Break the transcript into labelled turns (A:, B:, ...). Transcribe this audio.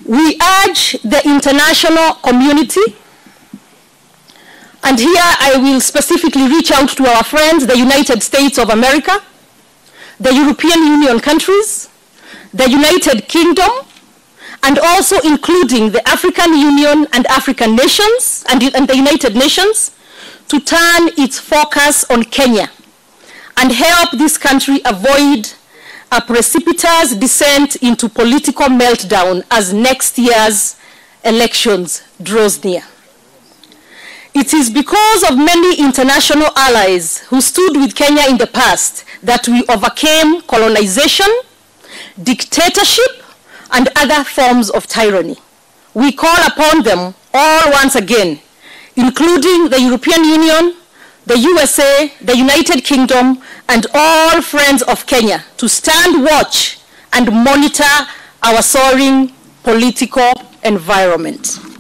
A: We urge the international community, and here I will specifically reach out to our friends, the United States of America, the European Union countries, the United Kingdom, and also including the African Union and African nations and the United Nations, to turn its focus on Kenya and help this country avoid a precipitous descent into political meltdown as next year's elections draws near. It is because of many international allies who stood with Kenya in the past that we overcame colonization, dictatorship, and other forms of tyranny. We call upon them all once again, including the European Union, the USA, the United Kingdom, and all friends of Kenya, to stand watch and monitor our soaring political environment.